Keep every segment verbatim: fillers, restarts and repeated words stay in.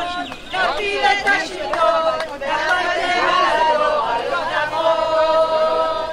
נפיל את השלטון, נחלתם על הדור, לא נמות.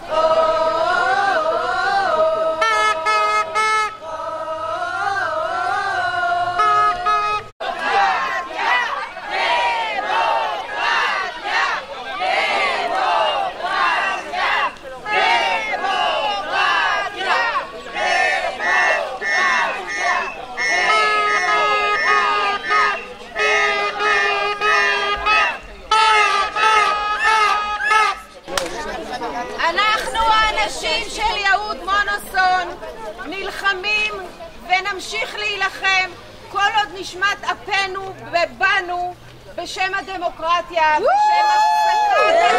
אנחנו האנשים של יהוד מונוסון נלחמים ונמשיך להילחם כל עוד נשמת אפנו ובנו בשם הדמוקרטיה, בשם הפסקת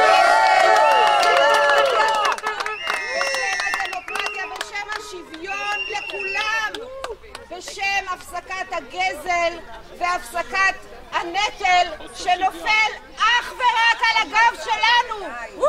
הדמוקרטיה, בשם השוויון לכולם, בשם הפסקת הגזל והפסקת הנטל שנופל אך ורק על הגב שלנו.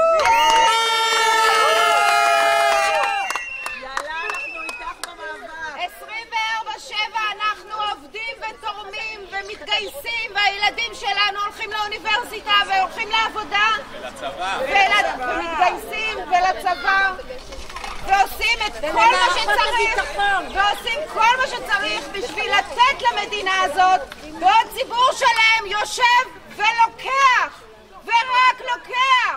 עשרים וארבע שבע אנחנו עובדים ותורמים ומתגייסים, והילדים שלנו הולכים לאוניברסיטה והולכים לעבודה ומתגייסים ולצבא ועושים את כל מה שצריך ועושים כל מה שצריך בשביל לתת למדינה הזאת, ועוד ציבור שלם יושב ולוקח ורק לוקח.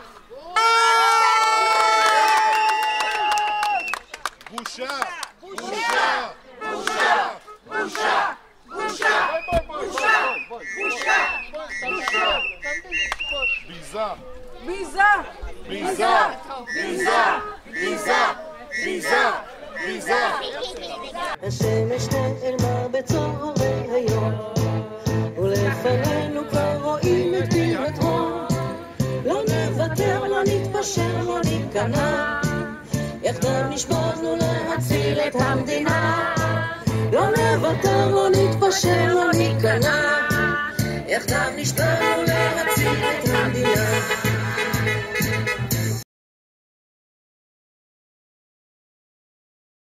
בושה! בושה! בושה! בושה! בושה! בושה! בושה! בושה! ביזה! ביזה! ביזה! ביזה! ביזה! ביזה! ביזה! השמש נעלמה בצהרי היום, ולפנינו כבר רואים את בירתו. לא נוותר, לא נתפשר, לא ניכנע, יחדיו נשבענו להציל את המדינה. לא נוותר, לא נתפשר, לא ניכנע, יחדיו נשבענו להציל את המדינה.